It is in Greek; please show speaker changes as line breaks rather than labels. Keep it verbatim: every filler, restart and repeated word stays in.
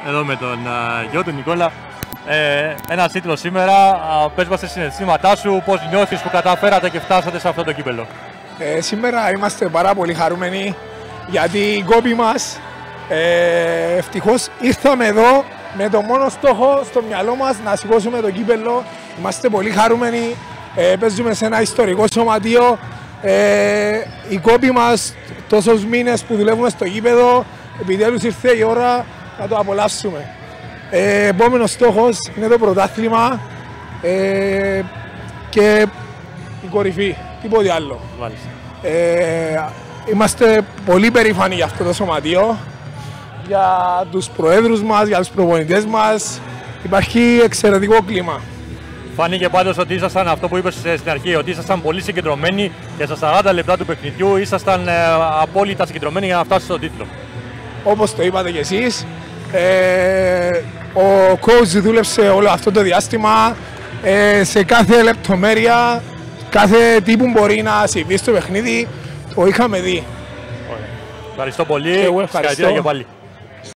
εδώ με τον uh, γιο του Νικόλα. Ε, ένας τίτλος σήμερα. Uh, πες μας τα συναισθήματά σου, πώς νιώθεις που καταφέρατε και φτάσατε σε αυτό το κύπελλο.
Ε, σήμερα είμαστε πάρα πολύ χαρούμενοι γιατί οι κόποι μας ε, ευτυχώς ήρθαμε εδώ με το μόνο στόχο στο μυαλό μας να σηκώσουμε το κύπελλο. Είμαστε πολύ χαρούμενοι, ε, παίζουμε σε ένα ιστορικό σωματείο. Ε, οι κόποι μας τόσους μήνες που δουλεύουμε στο γήπεδο, επιτέλους ήρθε η ώρα να το απολαύσουμε. Ε, επόμενος στόχος είναι το πρωτάθλημα ε, και η κορυφή, τίποτε άλλο. Ε, είμαστε πολύ περήφανοι για αυτό το σωματείο, για τους προέδρους μας, για τους προπονητές μας. Υπάρχει εξαιρετικό κλίμα.
Φάνηκε πάντως ότι ήσασταν αυτό που είπες στην αρχή, ότι ήσασταν πολύ συγκεντρωμένοι και στα σαράντα λεπτά του παιχνιδιού ήσασταν ε, απόλυτα συγκεντρωμένοι για να φτάσετε στον τίτλο.
Όπως το είπατε κι εσείς, ε, ο coach δούλεψε όλο αυτό το διάστημα ε, σε κάθε λεπτομέρεια, κάθε τι που μπορεί να συμβεί στο παιχνίδι, το είχαμε δει.
Ωραία. Ευχαριστώ πολύ.
Και εγώ ευχαριστώ.
Και πάλι.